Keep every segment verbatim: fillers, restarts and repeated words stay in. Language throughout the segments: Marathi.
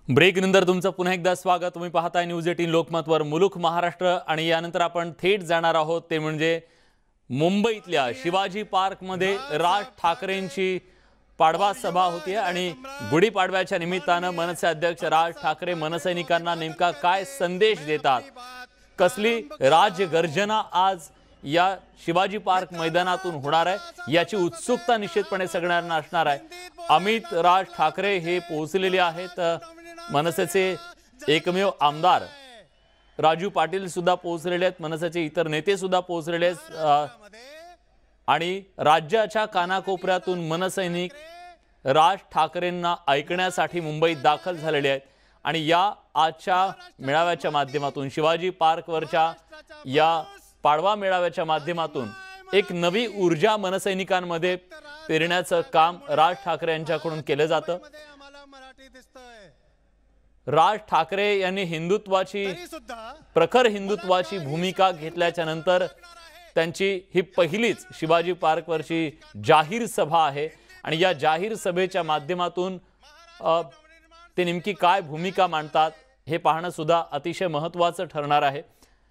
ब्रेक नंतर तुमचं पुन्हा एकदा स्वागत। तुम्ही पाहताय न्यूज अठरा लोकमतवर मुलुख महाराष्ट्र आणि यानंतर आपण थेट जाणार आहोत ते म्हणजे मुंबईतल्या शिवाजी पार्क मध्ये राज ठाकरेंची पाडवा सभा होती आणि गुढीपाडव्याच्या निमित्ताने मनसे अध्यक्ष राज ठाकरे मनसैनिकांना नेमका काय संदेश देतात, कसली राज गर्जना आज या शिवाजी पार्क मैदानातून होणार आहे याची उत्सुकता निश्चितपणे सगळ्यांना असणार आहे। अमित राज ठाकरे हे पोहोचलेले आहेत। मनसेचे एकमेव आमदार राजू पाटील सुद्धा पोहोचलेले आहेत, मनसेचे इतर नेते सुद्धा पोहोचलेले आहेत आणि राज्याच्या कानाकोपऱ्यातून मनसैनिक राज ठाकरेंना ऐकण्यासाठी मुंबईत दाखल झालेले आहेत आणि या आजच्या मेळाव्याच्या माध्यमातून शिवाजी पार्कवरच्या या पाडवा मेळाव्याच्या माध्यमातून एक नवी ऊर्जा मनसैनिकांमध्ये पेरण्याचं काम राज ठाकरे यांच्याकडून केलं जातं। राज ठाकरे यांनी हिंदुत्वाची प्रखर हिंदुत्वाची भूमिका घेतल्याच्या नंतर त्यांची ही पहिलीच शिवाजी पार्कवरची जाहीर सभा आहे आणि या जाहीर सभेच्या माध्यमातून ते नेमकी काय भूमिका मांडतात हे पाहणं सुद्धा अतिशय महत्त्वाचं ठरणार आहे।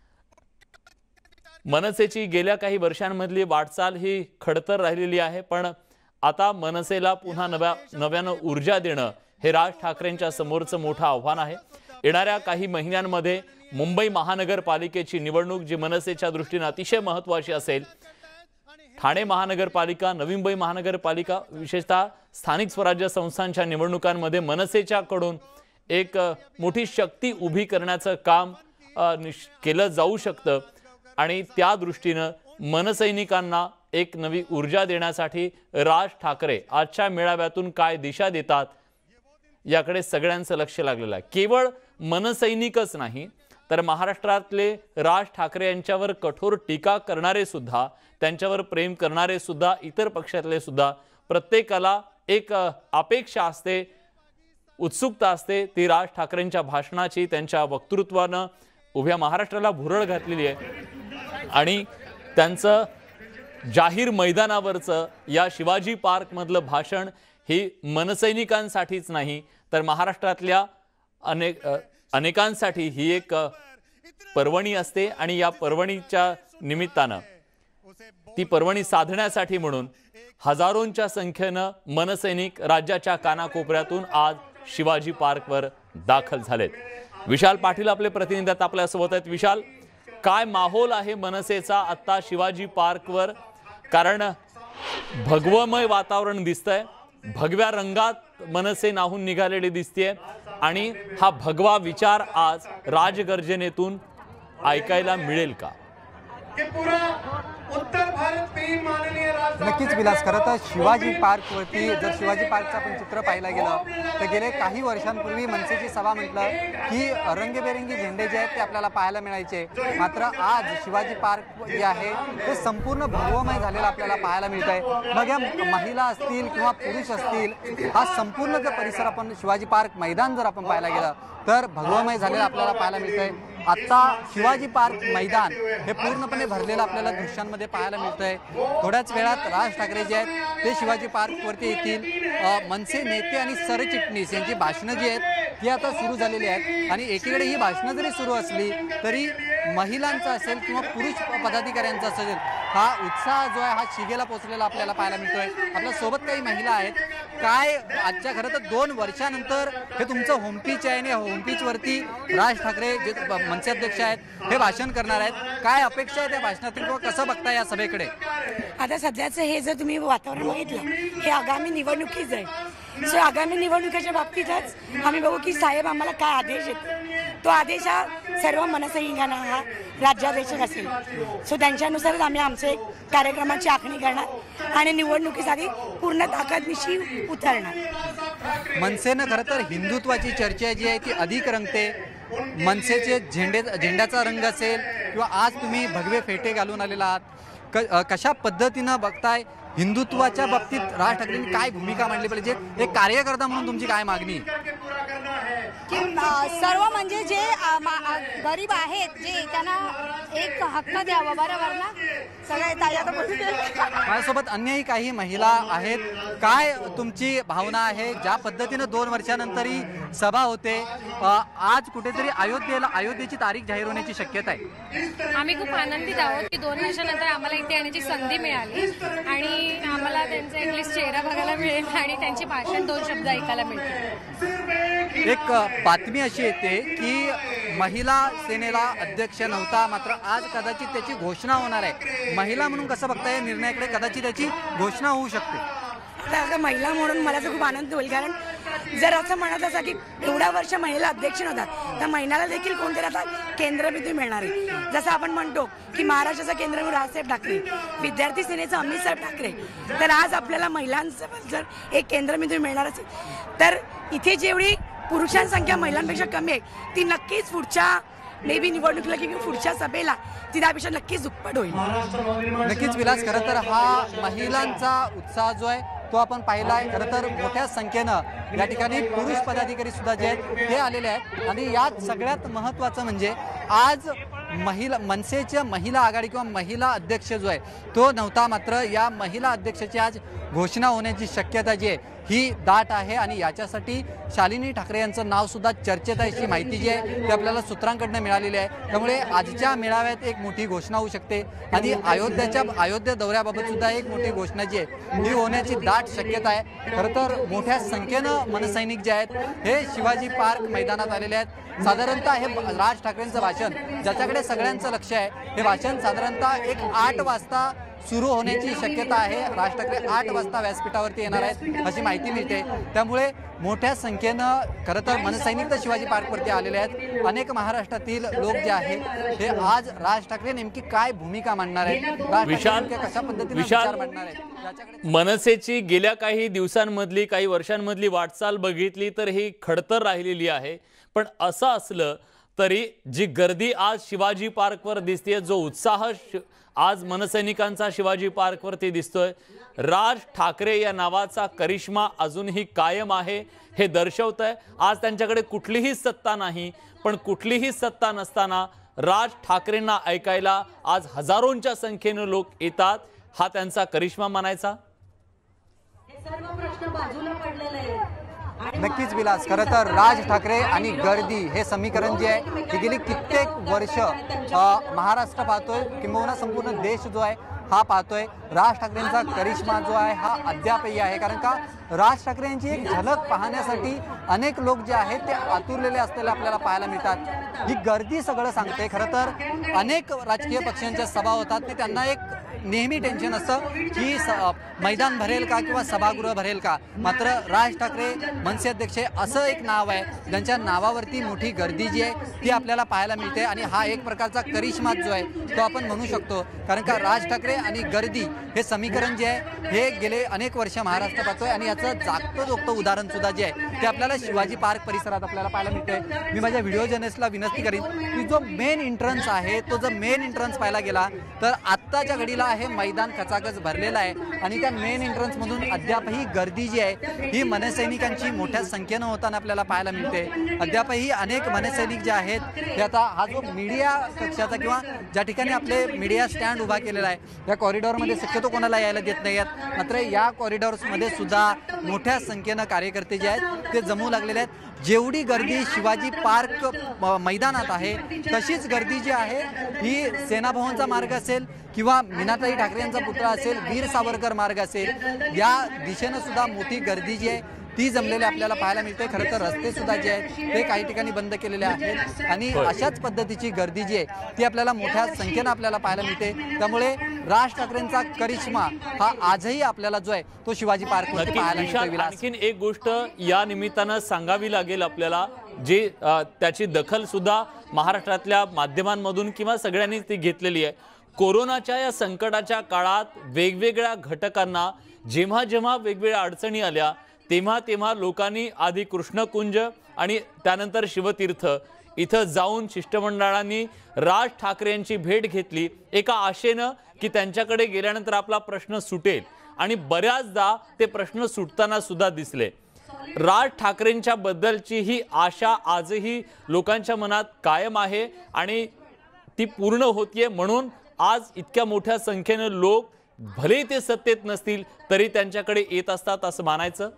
मनसेची गेल्या काही वर्षांमधली वाटचाल ही खडतर राहिलेली आहे, पण आता मनसेला पुन्हा नव्या नव्यानं ऊर्जा देणं हे राज ठाकरेंच्या समोरचं मोठं आव्हान आहे। येणाऱ्या काही महिन्यांमध्ये मुंबई महानगरपालिकेची निवडणूक जी मनसेच्या दृष्टीने अतिशय महत्त्वाची असेल, ठाणे महानगरपालिका, नवी मुंबई महानगरपालिका, विशेषतः स्थानिक स्वराज्य संस्थांच्या निवडणुकांमध्ये मनसेच्याकडून एक मोठी शक्ती उभी करण्याचं काम केलं जाऊ शकतं आणि त्या दृष्टीने मनसैनिकांना एक नवी ऊर्जा देण्यासाठी राज ठाकरे आजच्या मेळाव्यातून काय दिशा देतात याकडे सगळ्यांचं लक्ष लागलेलं आहे। केवळ मनसैनिकच नाही तर महाराष्ट्रातले राज ठाकरे यांच्यावर कठोर टीका करणारे सुद्धा, त्यांच्यावर प्रेम करणारे सुद्धा, इतर पक्षातले सुद्धा, प्रत्येकाला एक अपेक्षा असते, उत्सुकता असते ती राज ठाकरेंच्या भाषणाची, त्यांच्या वक्तृत्वानं उभ्या महाराष्ट्राला भुरळ घातलेली आहे आणि त्यांचं जाहीर मैदानावरचं या शिवाजी पार्क मधलं भाषण ही मनसैनिकांसाठीच नाही तर महाराष्ट्रातल्या अनेक अनेकांसाठी ही एक पर्वणी असते आणि या पर्वणीच्या निमित्तानं ती पर्वणी साधण्यासाठी म्हणून हजारोंच्या संख्येनं मनसैनिक राज्याच्या कानाकोपऱ्यातून आज शिवाजी पार्कवर दाखल झालेत। विशाल पाटील आपले प्रतिनिधी आपल्या सोबत आहेत। विशाल, काय माहोल आहे मनसेचा आता शिवाजी पार्कवर? कारण भगवमय वातावरण दिसतंय, भगव्या रंगात मनसे नाहून निघालेली दिसतेय आणि हा भगवा विचार आज राजगर्जनेतून ऐकायला मिळेल का? नक्कीच विलास, खरं तर शिवाजी पार्कवरती जर शिवाजी पार्कचं आपण चित्र पाहायला गेलं तर गेले काही वर्षांपूर्वी मनसेची सभा म्हटलं की रंगीबेरंगी झेंडे जे आहेत ते आपल्याला पाहायला मिळायचे, मात्र आज शिवाजी पार्क जे आहे ते संपूर्ण भगवमय झालेलं आपल्याला पाहायला मिळत आहे। मग या महिला असतील किंवा पुरुष असतील, हा संपूर्ण जर परिसर आपण शिवाजी पार्क मैदान जर आपण पाहायला गेलं तर भगवमय झालेलं आपल्याला पाहायला मिळतंय। आता शिवाजी पार्क मैदान हे पूर्णपणे भरलेलं आपल्याला दृश्यांमध्ये पाहायला मिळतंय। थोड्याच वेळात राज ठाकरे जे आहेत ते शिवाजी पार्कवरती येतील। मनसे नेते आणि सरचिटणीस यांची भाषणं जी आहेत ती आता सुरू झालेली आहेत आणि एकीकडे ही भाषणं जरी सुरू असली तरी महिलांचा असेल किंवा पुरुष पदाधिकाऱ्यांचा असेल हा उत्साह जो आहे हा शिगेला पोहोचलेला आपल्याला पाहायला मिळतोय। आपल्या सोबत काही महिला आहेत। काय आजच्या खरं तर दोन वर्षानंतर हे तुमचं होम पिच आहे आणि होम पिच वरती राज ठाकरे जे मनसे अध्यक्ष आहेत हे भाषण करणार आहेत, काय अपेक्षा आहे त्या भाषणातून किंवा कसं बघताय या सभेकडे? आता सध्याचं हे जर तुम्ही वातावरण बघितलं हे आगामी निवडणुकीच आहे, सो आगामी निवडणुकीच्या बाबतीतच आम्ही बघू की साहेब आम्हाला काय आदेश येतो, तो आदेश हा सर्व मनसैनिकांना हा राज्याध्यक्ष असेल, सो त्यांच्यानुसारच आम्ही आमचे कार्यक्रमाची आखणी करणार आणि निवडणुकीसाठी पूर्ण ताकदनिशी उतरणार। मनसेनं खरं तर हिंदुत्वाची चर्चा जी आहे ती अधिक रंगते। मनसेचे झेंडे झेंड्याचा रंग असेल किंवा आज तुम्ही भगवे फेटे घालून आलेला आहात, क कशा पद्धतीनं बघताय हिंदुत्वाच्या बाबतीत राज ठाकरेंनी काय भूमिका मांडली पाहिजे, एक कार्यकर्ता म्हणून तुमची काय मागणी? की अ, सर्व म्हणजे जे अ, मा- अ, गरीब आहेत जे त्यांना एक हक्क द्यावा, बरोबर ना? सगळे ताई आता बोलू दे. माझ्यासोबत अन्यही काही महिला आहेत. काय तुमची भावना आहे? ज्या पद्धतीनं दोन वर्षानंतर ही सभा होते, अ, आज कुठेतरी अयोध्येला अयोध्येची तारीख जाहीर होण्याची शक्यता आहे. आम्ही खूप आनंदित आहोत की दोन वर्षानंतर आम्हाला इथे येण्याची संधी मिळाली आणि आम्हाला त्यांचा इंग्लिश चेहरा बघायला मिळेल आणि त्यांची भाषण दोन शब्द ऐकायला मिळतील. एक बातमी अशी येते की महिला सेनेला अध्यक्ष नव्हता, मात्र आज कदाचित त्याची घोषणा होणार आहे. महिला म्हणून कसं बघताय या निर्णयाकडे? कदाचित त्याची घोषणा होऊ शकते. आता अगं महिला म्हणून मला तर खूप आनंद होईल, कारण जर असं म्हणत असा की एवढ्या वर्ष महिला अध्यक्ष नव्हतात तर महिन्याला देखील कोणतरी आता केंद्रबिंदू मिळणार आहे. जसं आपण म्हणतो की महाराष्ट्राचा केंद्रबिंदू राजसाहेब ठाकरे, विद्यार्थी सेनेचं अमितसाहेब ठाकरे, तर आज आपल्याला महिलांचं जर एक केंद्रबिंदू मिळणार असेल तर इथे जेवढी पुरुषांसंख्या महिलांपेक्षा कमी आहे ती नक्कीच पुढच्या मे बी निवडणुकीला किंवा पुढच्या सभेला ती त्यापेक्षा नक्कीच दुप्पट होईल. नक्कीच विलास, खरं तर हा महिलांचा उत्साह जो आहे तो आपण पाहिला आहे. खरं तर मोठ्या संख्येनं या ठिकाणी पुरुष पदाधिकारी सुद्धा जे आहेत ते आलेले आहेत. आणि यात सगळ्यात महत्त्वाचं म्हणजे आज महिला मनसेच्या महिला आघाडी किंवा महिला अध्यक्ष जो आहे तो नव्हता, मात्र या महिला अध्यक्षाची आज घोषणा होण्याची शक्यता जी आहे ही दाट आहे. आणि याच्यासाठी शालिनी ठाकरे यांचं नाव सुद्धा चर्चेत आहे अशी माहिती जी आहे ती आपल्याला सूत्रांकडनं मिळालेली आहे. त्यामुळे आजच्या मेळाव्यात एक मोठी घोषणा होऊ शकते आणि अयोध्येच्या अयोध्या दौऱ्याबाबत सुद्धा एक मोठी घोषणा जी आहे ही होण्याची दाट शक्यता आहे. खरं तर मोठ्या संख्येनं मनसैनिक जे आहेत हे शिवाजी पार्क मैदानात आलेले आहेत. साधारणतः हे राज ठाकरेंचं भाषण ज्याच्याकडे सगळ्यांचं लक्ष आहे, हे भाषण साधारणतः एक आठ वाजता सुरू होण्याची शक्यता आहे. राज ठाकरे आठ वाजता व्यासपीठावरती येणार आहेत अशी माहिती मिळते. त्यामुळे मोठ्या संख्येनं खरं तर मनसैनिक तर शिवाजी पार्कवरती आलेले आहेत. अनेक महाराष्ट्रातील लोक जे आहेत हे आज राज ठाकरे नेमकी काय भूमिका मांडणार आहेत, राज विशाल ठाकरे कशा पद्धतीने विशाल विचार मांडणार आहेत याच्याकडे मनसेची गेल्या काही दिवसांमधली काही वर्षांमधली वाटचाल बघितली तर ही खडतर राहिलेली आहे. पण असं असलं तरी जी गर्दी आज शिवाजी पार्कवर दिसतेय, जो उत्साह आज मनसैनिकांचा शिवाजी पार्कवरती दिसतोय, राज ठाकरे या नावाचा करिश्मा अजूनही कायम आहे हे दर्शवत आहे. आज त्यांच्याकडे कुठलीही सत्ता नाही, पण कुठलीही सत्ता नसताना राज ठाकरेंना ऐकायला आज हजारोंच्या संख्येने लोक येतात. हा त्यांचा करिश्मा मानायचा. नक्कीच विलास, खरं तर राज ठाकरे आणि गर्दी हे समीकरण जे आहे हे गेली कित्येक वर्ष अ, महाराष्ट्र पाहतोय, किंबहुना संपूर्ण देश जो आहे हा पाहतोय. राज ठाकरेंचा करिश्मा जो आहे हा अद्यापही आहे, कारण का राज ठाकरे यांची एक झलक पाहण्यासाठी अनेक लोक जे आहेत ते आतुरलेले असलेले आपल्याला पाहायला मिळतात. ही गर्दी सगळं सांगते. खरं तर अनेक राजकीय पक्षांच्या सभा होतात ते त्यांना एक नेहमी टेन्शन असतं की स मैदान भरेल का किंवा सभागृह भरेल का. मात्र राज ठाकरे मनसे अध्यक्ष असं एक नाव आहे ज्यांच्या नावावरती मोठी गर्दी जी आहे ती आपल्याला पाहायला मिळते. आणि हा एक प्रकारचा करिश्मा जो आहे तो आपण म्हणू शकतो, कारण का राज ठाकरे आणि गर्दी हे समीकरण जे आहे हे गेले अनेक वर्ष महाराष्ट्र पाहतोय. आणि याचं जागतं जोगतं उदाहरण सुद्धा जे आहे ते आपल्याला शिवाजी पार्क परिसरात आपल्याला पाहायला मिळतंय. मी माझ्या व्हिडिओ जर्नलिस्टला विनंती करीन की जो मेन एंट्रन्स आहे तो जर मेन एंट्रन्स पाहायला गेला तर आत्ताच्या घडीला हे मैदान खचाखच भरलेलं आहे. आणि त्या मेन एंट्रन्समधून अद्यापही गर्दी जी आहे ही मनसैनिकांची मोठ्या संख्येनं होताना आपल्याला पाहायला मिळते. अद्यापही अनेक मनसैनिक जे आहेत ते आता हा जो मीडिया कक्षाचा किंवा ज्या ठिकाणी आपले मीडिया स्टँड उभा केलेला आहे त्या कॉरिडॉरमध्ये शक्यतो कोणाला यायला देत नाही आहेत, मात्र या कॉरिडॉर्समध्ये सुद्धा मोठ्या संख्येनं कार्यकर्ते जे आहेत ते जमू लागलेले आहेत. जेवढी गर्दी शिवाजी पार्क मैदानात आहे तशीच गर्दी जी आहे ही सेनाभवनचा मार्ग असेल किंवा मीनाताई ठाकरे यांचा पुतळा असेल, वीर सावरकर मार्ग असेल, या दिशेनं सुद्धा मोठी गर्दी जी आहे ती जमलेली आपल्याला पाहायला मिळते. खरं तर रस्ते सुद्धा जे आहेत ते काही ठिकाणी बंद केलेले आहेत आणि अशाच पद्धतीची गर्दी जी आहे ती आपल्याला मोठ्या संख्येनं आपल्याला पाहायला मिळते. त्यामुळे राज ठाकरेंचा करिश्मा हा आजही आपल्याला जो आहे तो शिवाजी पार्कवरती पाहायला मिळतो. आणखीन एक गोष्ट या निमित्तानं सांगावी लागेल आपल्याला, जे त्याची दखल सुद्धा महाराष्ट्रातल्या माध्यमांमधून किंवा सगळ्यांनी ती घेतलेली आहे. कोरोनाच्या या संकटाच्या काळात वेगवेगळ्या घटकांना जेव्हा जेव्हा वेगवेगळ्या अडचणी आल्या तेव्हा तेव्हा लोकांनी आधी कृष्णकुंज आणि त्यानंतर शिवतीर्थ इथं जाऊन शिष्टमंडळांनी राज ठाकरे यांची भेट घेतली एका आशेनं की त्यांच्याकडे गेल्यानंतर आपला प्रश्न सुटेल. आणि बऱ्याचदा ते प्रश्न सुटताना सुद्धा दिसले। राज ठाकरेंच्या बद्दलची ही आशा आजही लोकांच्या मनात कायम आहे आणि ती पूर्ण होतीये, म्हणून आज इतक्या मोठ्या संख्येने लोक भले ते सत्तेत नसतील तरी त्यांच्याकडे येत असतात असं मानायचं।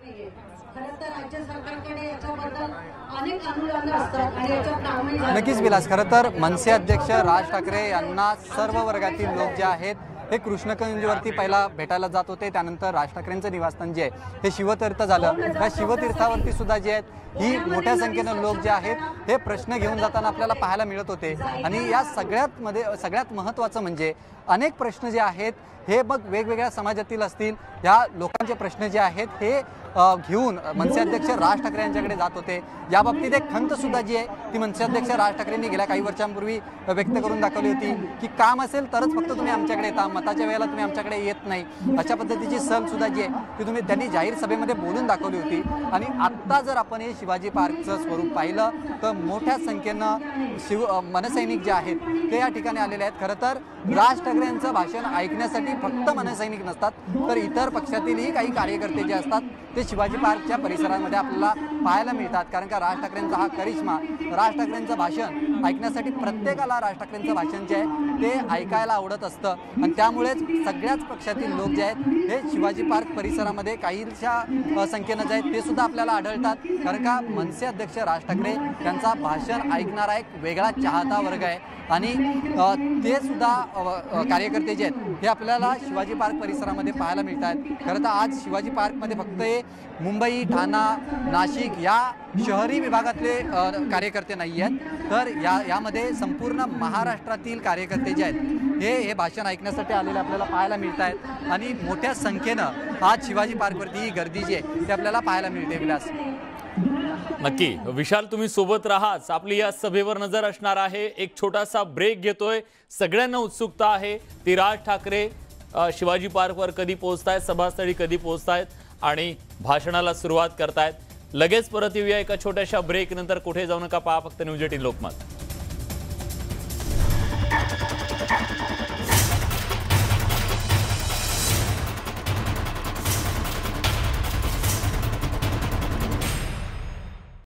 नक्कीच विलास, खरं तर मनसे अध्यक्ष राज ठाकरे यांना सर्व वर्गातील लोक जे आहेत हे कृष्णकुंजवरती पहिला भेटायला जात होते, त्यानंतर राज ठाकरेंचं निवासस्थान जे आहे हे शिवतीर्थ झालं। त्या शिवतीर्थावरती सुद्धा जे आहेत ही मोठ्या संख्येनं लोक जे आहेत हे प्रश्न घेऊन जाताना आपल्याला पाहायला मिळत होते। आणि या सगळ्यात मध्ये सगळ्यात महत्त्वाचं म्हणजे अनेक प्रश्न जे आहेत हे मग वेगवेगळ्या समाजातील असतील, या लोकांचे प्रश्न जे आहेत हे घेऊन मनसे अध्यक्ष राज ठाकरे यांच्याकडे जात होते। या बाबतीत एक खंत सुद्धा जी आहे ती मनसे अध्यक्ष राज ठाकरेंनी गेल्या काही वर्षांपूर्वी व्यक्त करून दाखवली होती की काम असेल तरच फक्त तुम्ही आमच्याकडे येता, मताच्या वेळेला तुम्ही आमच्याकडे येत नाही, अशा पद्धतीची सल सुद्धा जी आहे ती तुम्ही त्यांनी जाहीर सभेमध्ये बोलून दाखवली होती। आणि आत्ता जर आपण हे शिवाजी पार्कचं स्वरूप पाहिलं तर मोठ्या संख्येनं शिव मनसैनिक जे आहेत ते या ठिकाणी आलेले आहेत। खरं तर राज ठाकरे यांचं भाषण ऐकण्यासाठी फक्त मनसैनिक नसतात तर इतर पक्षातीलही काही कार्यकर्ते जे असतात ते शिवाजी पार्कच्या परिसरामध्ये आपल्याला पाहायला मिळतात, कारण का राज ठाकरेंचा हा करिश्मा, राज ठाकरेंचं भाषण ऐकण्यासाठी प्रत्येकाला राज ठाकरेंचं भाषण जे आहे ते ऐकायला आवडत असतं। आणि त्यामुळेच सगळ्याच पक्षातील लोक जे आहेत हे शिवाजी पार्क परिसरामध्ये काहीशा संख्येनं जे आहेत ते सुद्धा आपल्याला आढळतात, कारण का मनसे अध्यक्ष राज ठाकरे यांचा भाषण ऐकणारा एक वेगळा चाहता वर्ग आहे। आणि ते सुद्धा कार्यकर्ते जे आहेत हे आपल्याला शिवाजी पार्क परिसरामध्ये पाहायला मिळतात। खरं तर आज शिवाजी पार्कमध्ये फक्त हे मुंबई, ठाणा, नाशिक या शहरी विभागातले कार्यकर्ते नाही आहेत, तर या यामध्ये संपूर्ण महाराष्ट्रातील कार्यकर्ते जे आहेत हे हे भाषण ऐकण्यासाठी आलेले आपल्याला पाहायला मिळत आहेत। आणि मोठ्या संख्येनं आज शिवाजी पार्कवरती ही गर्दी जी आहे ती आपल्याला पाहायला मिळते। विलास, नक्की विशाल, तुम्ही सोबत राहाच, आपली या सभेवर नजर असणार आहे। एक छोटासा ब्रेक घेतोय, सगळ्यांना उत्सुकता आहे ती राज ठाकरे शिवाजी पार्कवर कधी पोहोचतायत, सभास्थळी कधी पोहोचतायत आणि भाषणाला सुरुवात करतायत। लगेच परत येऊया एका छोट्याशा ब्रेक नंतर, कुठे जाऊ नका, पहा फक्त न्यूज एटीन लोकमत।